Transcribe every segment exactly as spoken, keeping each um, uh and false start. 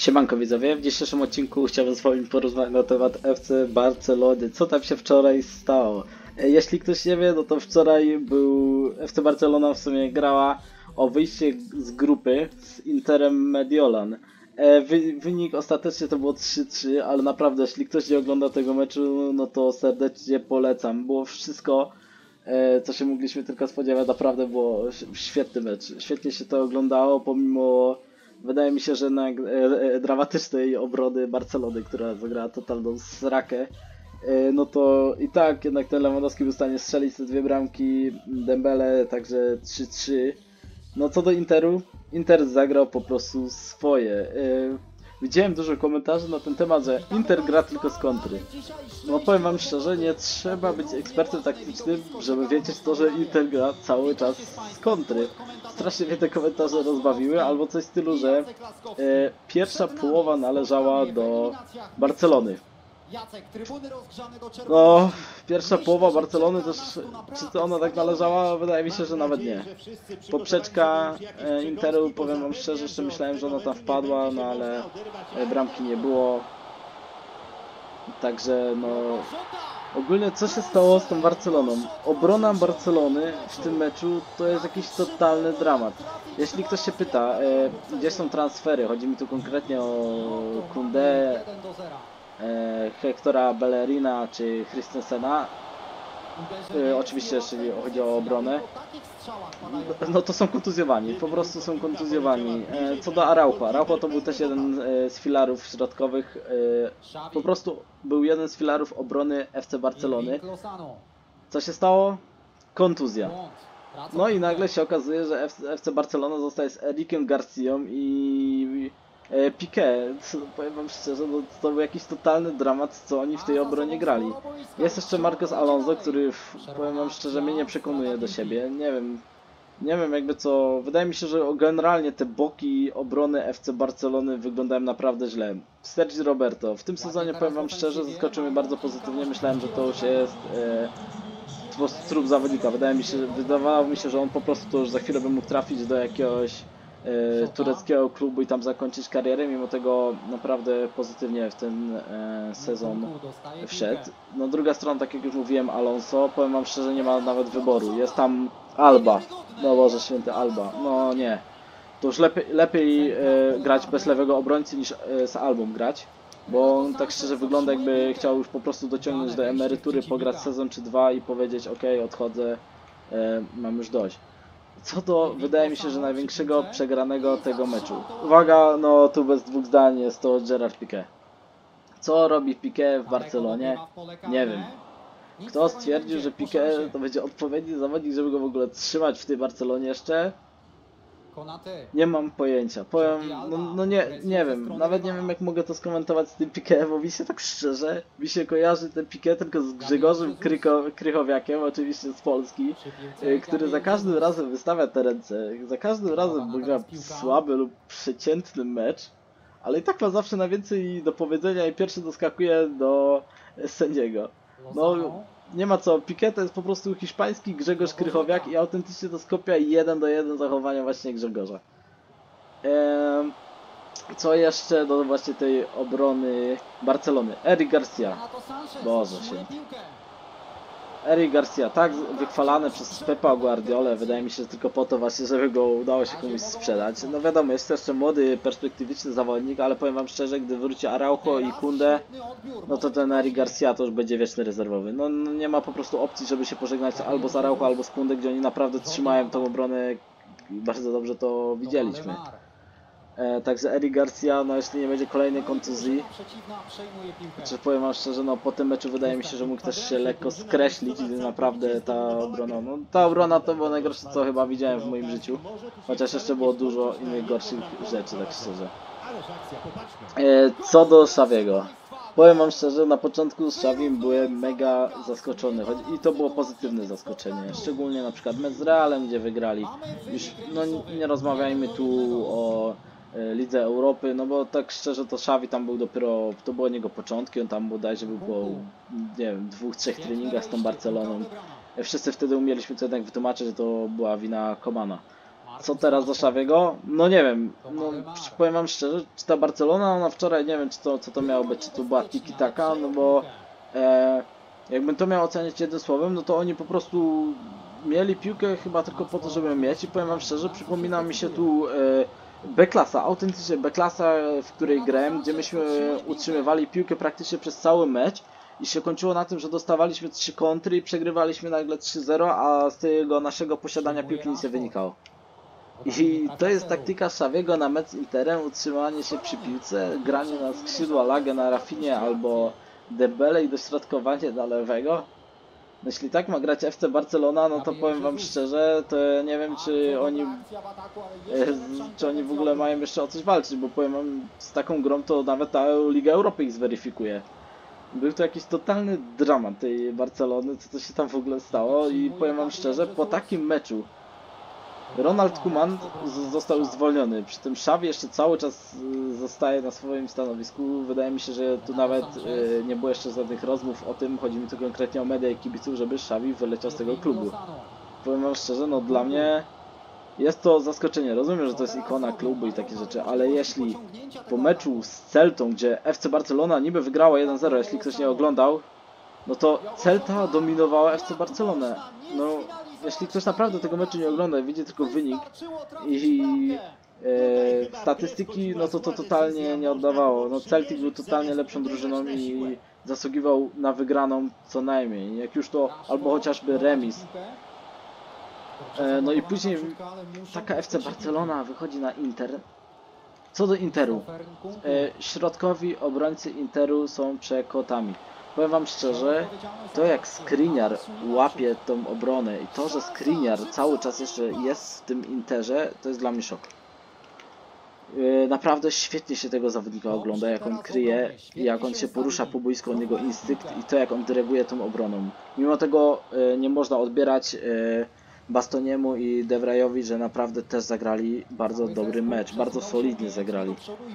Siemanko widzowie, w dzisiejszym odcinku chciałbym z wami porozmawiać na temat F C Barcelony. Co tam się wczoraj stało? Jeśli ktoś nie wie, no to wczoraj był F C Barcelona w sumie grała o wyjście z grupy z Interem Mediolan. Wy, wynik ostatecznie to było trzy trzy, ale naprawdę jeśli ktoś nie ogląda tego meczu, no to serdecznie polecam. Było wszystko, co się mogliśmy tylko spodziewać, naprawdę było świetny mecz. Świetnie się to oglądało, pomimo wydaje mi się, że na e, e, dramatycznej obrony Barcelony, która zagrała totalną srakę, e, no to i tak jednak ten Lewandowski był w stanie strzelić te dwie bramki, Dembele także trzy trzy. No co do Interu, Inter zagrał po prostu swoje. E, Widziałem dużo komentarzy na ten temat, że Inter gra tylko z kontry. No powiem wam szczerze, nie trzeba być ekspertem taktycznym, żeby wiedzieć to, że Inter gra cały czas z kontry. Strasznie mnie te komentarze rozbawiły, albo coś w stylu, że e, pierwsza połowa należała do Barcelony. No, pierwsza połowa Barcelony też, czy to ona tak należała? Wydaje mi się, że nawet nie. Poprzeczka e, Interu, powiem wam szczerze, jeszcze myślałem, że ona tam wpadła, no ale e, bramki nie było. Także no, ogólnie co się stało z tą Barceloną? Obrona Barcelony w tym meczu to jest jakiś totalny dramat. Jeśli ktoś się pyta, e, gdzie są transfery, chodzi mi tu konkretnie o Koundé, e, Hectora Bellerina czy Christensena, e, oczywiście jeśli chodzi o obronę, no to są kontuzjowani, po prostu są kontuzjowani. E, co do Araujo, Araujo to był też jeden e, z filarów środkowych, e, po prostu był jeden z filarów obrony F C Barcelony. Co się stało? Kontuzja. No i nagle się okazuje, że F C Barcelona zostaje z Erikiem Garcją i e, Piqué. Powiem wam szczerze, no, to był jakiś totalny dramat, co oni w tej obronie grali. Jest jeszcze Marcos Alonso, który, powiem wam szczerze, mnie nie przekonuje do siebie. Nie wiem, nie wiem jakby co. Wydaje mi się, że generalnie te boki obrony F C Barcelony wyglądają naprawdę źle. Sergi Roberto. W tym sezonie, powiem wam szczerze, zaskoczył mnie bardzo pozytywnie. Myślałem, że to już jest e, po prostu trup zawodnika. Wydaje mi się, wydawało mi się, że on po prostu już za chwilę by mógł trafić do jakiegoś e, tureckiego klubu i tam zakończyć karierę. Mimo tego naprawdę pozytywnie w ten e, sezon wszedł. No druga strona, tak jak już mówiłem, Alonso. Powiem wam szczerze, nie ma nawet wyboru. Jest tam Alba. No Boże święty, Alba. No nie. To już lepiej, lepiej e, grać bez lewego obrońcy niż e, z Albą grać. Bo on tak szczerze wygląda, jakby chciał już po prostu dociągnąć do emerytury, pograć sezon czy dwa i powiedzieć: ok, odchodzę, e, mam już dość. Co do, wydaje mi się, że największego przegranego tego meczu. Uwaga, no tu bez dwóch zdań jest to Gerard Piqué. Co robi Piqué w Barcelonie? Nie wiem. Kto stwierdził, że Piqué to będzie odpowiedni zawodnik, żeby go w ogóle trzymać w tej Barcelonie jeszcze? Nie mam pojęcia. Powiem, no, no nie, nie wiem. Nawet nie wiem, jak mogę to skomentować z tym Piqué, bo mi się tak szczerze, mi się kojarzy ten Piqué tylko z Grzegorzem Kryko, Krychowiakiem, oczywiście z Polski, który za każdym razem wystawia te ręce, za każdym razem gra słaby lub przeciętny mecz, ale i tak ma zawsze na więcej do powiedzenia i pierwszy doskakuje do sędziego. No, nie ma co, Piqué to jest po prostu hiszpański Grzegorz Krychowiak i autentycznie to skopia jeden do jeden zachowania właśnie Grzegorza. Ehm, co jeszcze do właśnie tej obrony Barcelony? Eric Garcia. Boże święty. Eric Garcia, tak wychwalany przez Pepa Guardiolę, wydaje mi się, że tylko po to właśnie, żeby go udało się komuś sprzedać. No wiadomo, jest jeszcze młody, perspektywiczny zawodnik, ale powiem wam szczerze, gdy wróci Araujo i Koundé, no to ten Eric Garcia to już będzie wieczny rezerwowy. No, no nie ma po prostu opcji, żeby się pożegnać albo z Araujo, albo z Koundé, gdzie oni naprawdę trzymają tą obronę, bardzo dobrze to widzieliśmy. E, także Eric Garcia, no jeśli nie będzie kolejnej kontuzji, czy powiem wam szczerze, no po tym meczu wydaje mi się, że mógł też się lekko skreślić i naprawdę ta obrona, no ta obrona to było najgorsze, co chyba widziałem w moim życiu, chociaż jeszcze było dużo innych gorszych rzeczy, tak szczerze. E, co do Xaviego, powiem wam szczerze, na początku z Xavim byłem mega zaskoczony i to było pozytywne zaskoczenie, szczególnie na przykład mecz z Realem, gdzie wygrali. Już no nie rozmawiajmy tu o Lidze Europy, no bo tak szczerze to Xavi tam był dopiero, to było niego początki, on tam bodajże był po, nie wiem, dwóch, trzech treningach z tą Barceloną. Wszyscy wtedy umieliśmy to jednak wytłumaczyć, że to była wina Komana. co teraz do Xaviego? No nie wiem, no powiem wam szczerze, czy ta Barcelona, ona wczoraj, nie wiem czy to, co to miało być, czy to była tiki-taka, no bo e, jakbym to miał oceniać jednym słowem, no to oni po prostu mieli piłkę chyba tylko po to, żeby ją mieć i powiem wam szczerze, przypomina mi się tu e, B-klasa, autentycznie B-klasa, w której grałem, gdzie myśmy utrzymywali piłkę praktycznie przez cały mecz i się kończyło na tym, że dostawaliśmy trzy kontry i przegrywaliśmy nagle trzy zero, a z tego naszego posiadania piłki nic nie wynikało. I to jest taktyka Xaviego na mecz z Interem, utrzymanie się przy piłce, granie na skrzydła, lagę na Rafinie albo Dembele i dośrodkowanie na lewego. No jeśli tak ma grać F C Barcelona, no to powiem wam szczerze, to nie wiem czy oni, czy oni w ogóle mają jeszcze o coś walczyć, bo powiem wam, z taką grą to nawet ta Liga Europy ich zweryfikuje. Był to jakiś totalny dramat tej Barcelony, co to się tam w ogóle stało i powiem wam szczerze, po takim meczu Ronald Koeman został zwolniony, przy tym Xavi jeszcze cały czas zostaje na swoim stanowisku. Wydaje mi się, że tu nawet nie było jeszcze żadnych rozmów o tym, chodzi mi tu konkretnie o media i kibiców, żeby Xavi wyleciał z tego klubu. Powiem wam szczerze, no dla mnie jest to zaskoczenie. Rozumiem, że to jest ikona klubu i takie rzeczy, ale jeśli po meczu z Celtą, gdzie F C Barcelona niby wygrała jeden zero, jeśli ktoś nie oglądał, no to Celta dominowała F C Barcelonę. No, jeśli ktoś naprawdę tego meczu nie ogląda i widzi tylko wynik i e, statystyki, no to to totalnie nie oddawało. No Celtic był totalnie lepszą drużyną i zasługiwał na wygraną co najmniej. Jak już to albo chociażby remis. E, no i później taka F C Barcelona wychodzi na Inter. Co do Interu, e, środkowi obrońcy Interu są przekotami. Powiem wam szczerze, to jak Skriniar łapie tą obronę i to, że Skriniar cały czas jeszcze jest w tym Interze, to jest dla mnie szok. Yy, naprawdę świetnie się tego zawodnika ogląda, jak on kryje, jak on się porusza po boisku, on jego instynkt i to, jak on dyryguje tą obroną. Mimo tego yy, nie można odbierać yy, Bastoniemu i De Vrijowi, że naprawdę też zagrali bardzo dobry mecz, bardzo solidnie zagrali.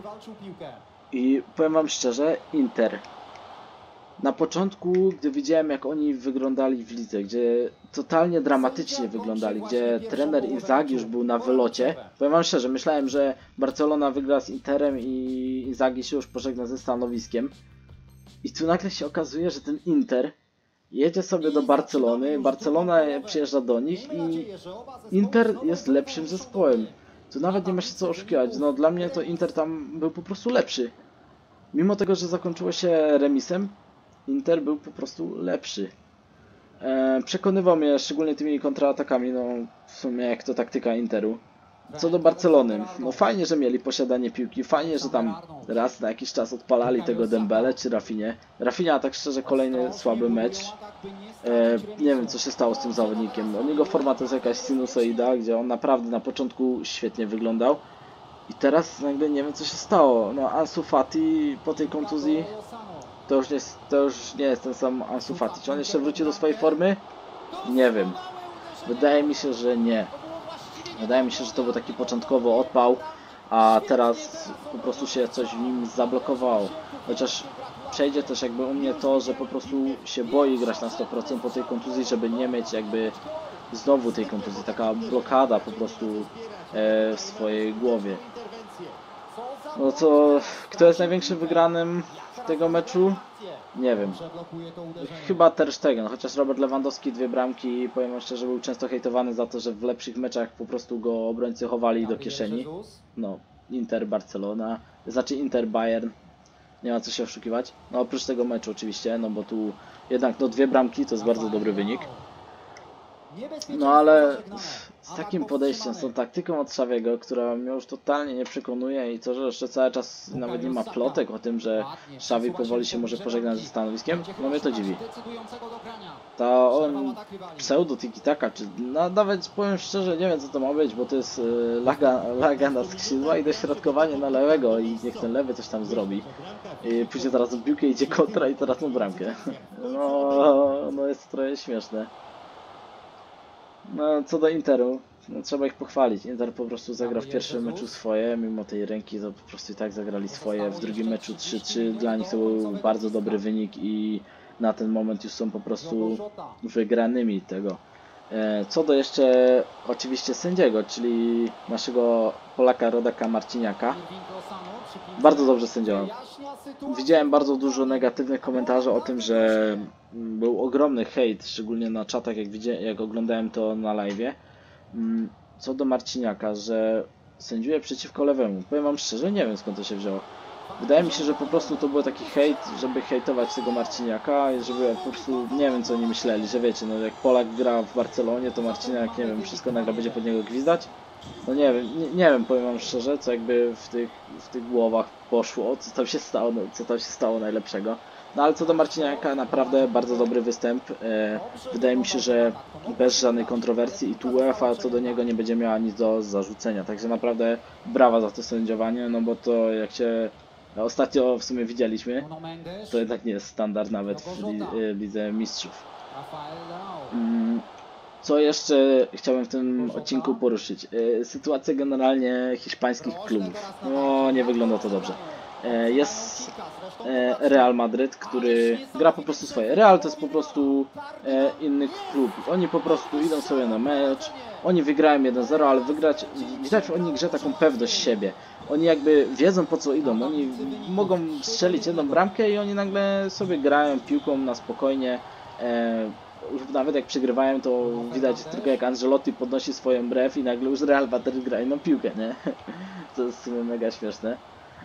I powiem wam szczerze, Inter. Na początku, gdy widziałem jak oni wyglądali w lidze, gdzie totalnie dramatycznie wyglądali, gdzie trener Inzaghi już był na wylocie, powiem wam szczerze, myślałem, że Barcelona wygra z Interem i Inzaghi się już pożegna ze stanowiskiem. I tu nagle się okazuje, że ten Inter jedzie sobie do Barcelony, Barcelona przyjeżdża do nich i Inter jest lepszym zespołem. Tu nawet nie ma się co oszukiwać, no dla mnie to Inter tam był po prostu lepszy. Mimo tego, że zakończyło się remisem, Inter był po prostu lepszy. E, przekonywał mnie szczególnie tymi kontratakami, no w sumie jak to taktyka Interu. Co do Barcelony, no fajnie, że mieli posiadanie piłki, fajnie, że tam raz na jakiś czas odpalali tego Dembele czy Rafinie. Rafinha, tak szczerze, kolejny słaby mecz. E, nie wiem, co się stało z tym zawodnikiem. U niego forma to jest jakaś sinusoida, gdzie on naprawdę na początku świetnie wyglądał. I teraz nagle nie wiem, co się stało. No Ansu Fati po tej kontuzji to już, nie, to już nie jest ten sam Ansu Fati. Czy on jeszcze wróci do swojej formy? Nie wiem. Wydaje mi się, że nie. Wydaje mi się, że to był taki początkowy odpał, a teraz po prostu się coś w nim zablokowało. Chociaż przejdzie też jakby u mnie to, że po prostu się boi grać na sto procent po tej kontuzji, żeby nie mieć jakby znowu tej kontuzji. Taka blokada po prostu e, w swojej głowie. No co, kto jest największym wygranym tego meczu? Nie wiem. Chyba Ter Stegen, chociaż Robert Lewandowski dwie bramki, powiem wam szczerze, był często hejtowany za to, że w lepszych meczach po prostu go obrońcy chowali do kieszeni. No, Inter Barcelona, znaczy Inter Bayern, nie ma co się oszukiwać. No oprócz tego meczu oczywiście, no bo tu jednak no dwie bramki to jest bardzo dobry wynik. No ale z takim podejściem, z tą taktyką od Xaviego, która mnie już totalnie nie przekonuje i to, że jeszcze cały czas nawet nie ma plotek o tym, że Xavi powoli się może pożegnać ze stanowiskiem, no mnie to dziwi. Ta on pseudo tiki-taka, czy no, nawet powiem szczerze, nie wiem co to ma być, bo to jest y, laga, laga na skrzydła i dośrodkowanie na lewego i niech ten lewy coś tam zrobi. I później teraz na piłkę idzie kontra i teraz na bramkę. No, no jest trochę śmieszne. No, co do Interu, no, trzeba ich pochwalić. Inter po prostu zagrał w pierwszym meczu swoje, mimo tej ręki to po prostu i tak zagrali swoje. W drugim meczu trzy trzy, dla nich to był bardzo dobry wynik i na ten moment już są po prostu wygranymi tego. E, co do jeszcze oczywiście sędziego, czyli naszego Polaka Rodaka Marciniaka. Bardzo dobrze sędziował. Widziałem bardzo dużo negatywnych komentarzy o tym, że był ogromny hejt, szczególnie na czatach, jak, widziałem, jak oglądałem to na live'ie. Co do Marciniaka, że sędziuje przeciwko lewemu. Powiem wam szczerze, nie wiem skąd to się wzięło. Wydaje mi się, że po prostu to był taki hejt, żeby hejtować tego Marciniaka i żeby po prostu, nie wiem co oni myśleli, że wiecie, no jak Polak gra w Barcelonie, to Marciniak, nie wiem, wszystko nagle będzie pod niego gwizdać. No nie wiem, nie, nie wiem, powiem wam szczerze, co jakby w tych, w tych głowach poszło, co tam się stało, no, co tam się stało najlepszego. No ale co do Marciniaka, naprawdę bardzo dobry występ. E, wydaje mi się, że bez żadnej kontrowersji i tu UEFA co do niego nie będzie miała nic do zarzucenia. Także naprawdę brawa za to sędziowanie, no bo to jak się ostatnio w sumie widzieliśmy, to jednak nie jest standard nawet w li, Lidze Mistrzów. Mm, co jeszcze chciałbym w tym odcinku poruszyć? E, sytuacja generalnie hiszpańskich klubów. No nie wygląda to dobrze. Jest Real Madryt, który gra po prostu swoje. Real to jest po prostu inny klub. Oni po prostu idą sobie na mecz, oni wygrają jeden zero, ale wygrać, widać w oni grze taką pewność siebie. Oni jakby wiedzą po co idą, oni mogą strzelić jedną bramkę i oni nagle sobie grają piłką na spokojnie. Nawet jak przegrywają, to widać tylko jak Ancelotti podnosi swoją brew i nagle już Real Madryt gra inną piłkę, nie? To jest w sumie mega śmieszne.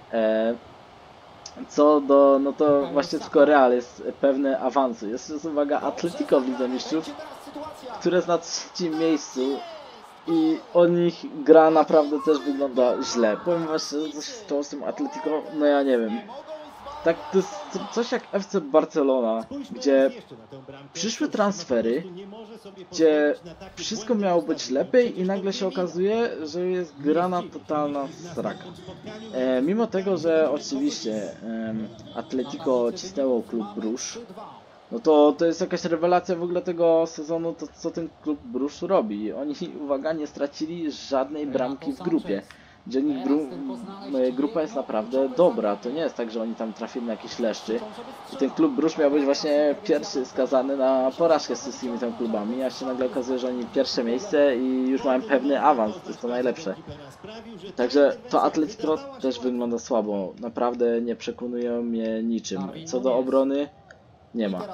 Co do, no to właśnie tylko Real jest pewne awansu. Jest, jest uwaga, Atletico w Lidze Mistrzów, które jest na trzecim miejscu i o nich gra naprawdę też wygląda źle. Powiem właśnie, co się stało z tym Atletico, no ja nie wiem. Tak, to jest coś jak F C Barcelona, gdzie przyszły transfery, gdzie wszystko miało być lepiej i nagle się okazuje, że jest grana totalna sraka. E, mimo tego, że oczywiście e, Atletico cisnęło klub Bruges, no to to jest jakaś rewelacja w ogóle tego sezonu, to co ten klub Bruges robi. Oni, uwaga, nie stracili żadnej bramki w grupie. Gdzie gru grupa jest naprawdę dobra, to nie jest tak, że oni tam trafili na jakieś leszczy i ten klub Bruges miał być właśnie pierwszy skazany na porażkę z tymi tam klubami, a się nagle okazuje, że oni pierwsze miejsce i już mają pewny awans, to jest to najlepsze. Także to Atletico też wygląda słabo, naprawdę nie przekonują mnie niczym. Co do obrony, nie ma.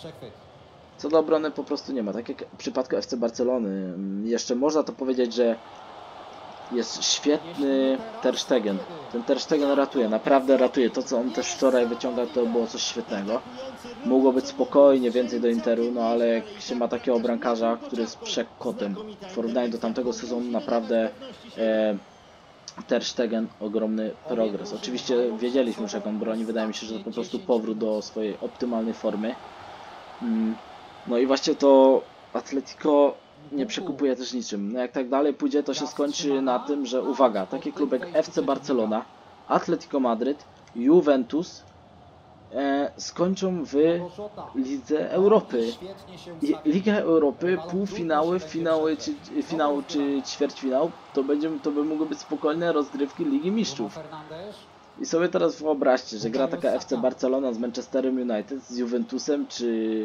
Co do obrony po prostu nie ma, tak jak w przypadku F C Barcelony. Jeszcze można to powiedzieć, że jest świetny Ter Stegen. Ten Ter Stegen ratuje, naprawdę ratuje. To co on też wczoraj wyciąga, to było coś świetnego. Mogło być spokojnie więcej do Interu, no ale jak się ma takiego bramkarza, który jest przekotem w porównaniu do tamtego sezonu, naprawdę e, Ter Stegen ogromny progres. Oczywiście wiedzieliśmy już jak on broni, wydaje mi się, że to po prostu powrót do swojej optymalnej formy. Mm. No i właśnie to Atletico nie przekupuje też niczym. No jak tak dalej pójdzie, to się skończy na tym, że uwaga, taki klub jak F C Barcelona, Atletico Madryt, Juventus e, skończą w Lidze Europy. I Liga Europy, półfinały, finały czy, finał czy ćwierćfinał, to, będzie, to by mogły być spokojne rozgrywki Ligi Mistrzów. I sobie teraz wyobraźcie, że gra taka F C Barcelona z Manchesterem United, z Juventusem czy...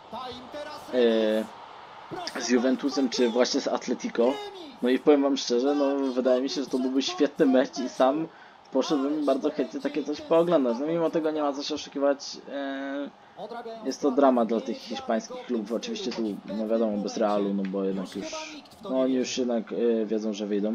E, z Juventusem, czy właśnie z Atletico. No i powiem wam szczerze, no wydaje mi się, że to byłby świetny mecz i sam poszedłbym bardzo chętnie takie coś pooglądać. No mimo tego nie ma co się oszukiwać, e, jest to dramat dla tych hiszpańskich klubów. Oczywiście tu, no wiadomo, bez Realu, no bo jednak już, no oni już jednak e, wiedzą, że wyjdą.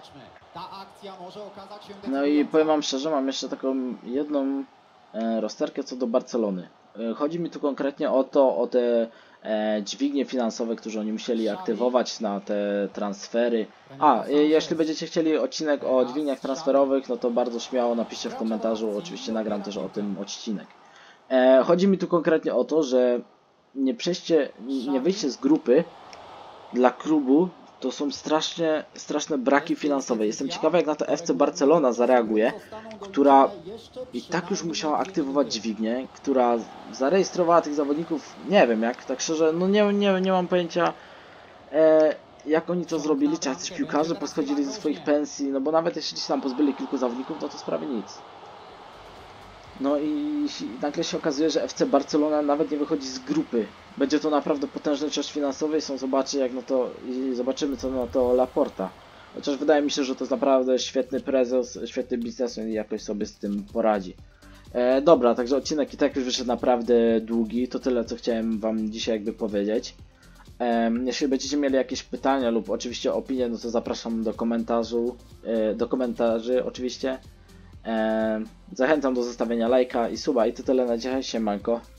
No i powiem wam szczerze, mam jeszcze taką jedną e, rozterkę co do Barcelony. E, chodzi mi tu konkretnie o to, o te E, dźwignie finansowe, które oni musieli aktywować na te transfery. A, e, jeśli będziecie chcieli odcinek o dźwigniach transferowych, no to bardzo śmiało napiszcie w komentarzu, oczywiście nagram też o tym odcinek. E, chodzi mi tu konkretnie o to, że nie przejście, nie wyjście z grupy dla klubu to są strasznie, straszne braki finansowe. Jestem ciekawy, jak na to F C Barcelona zareaguje, która i tak już musiała aktywować dźwignię, która zarejestrowała tych zawodników, nie wiem jak, tak szczerze, no nie, nie, nie mam pojęcia e, jak oni to zrobili, czy jacyś piłkarze poschodzili ze swoich pensji, no bo nawet jeśli się tam pozbyli kilku zawodników, no to sprawie nic. No i nagle się okazuje, że F C Barcelona nawet nie wychodzi z grupy. Będzie to naprawdę potężny czas finansowy i są zobaczy jak na to i zobaczymy co na to Laporta. Chociaż wydaje mi się, że to jest naprawdę świetny prezes, świetny biznesmen i jakoś sobie z tym poradzi. E, dobra, także odcinek i tak już wyszedł naprawdę długi. To tyle co chciałem wam dzisiaj jakby powiedzieć. E, jeśli będziecie mieli jakieś pytania lub oczywiście opinie, no to zapraszam do komentarzu, e, do komentarzy oczywiście. E, zachęcam do zostawienia lajka i suba i to tyle na dzisiaj, siemanko.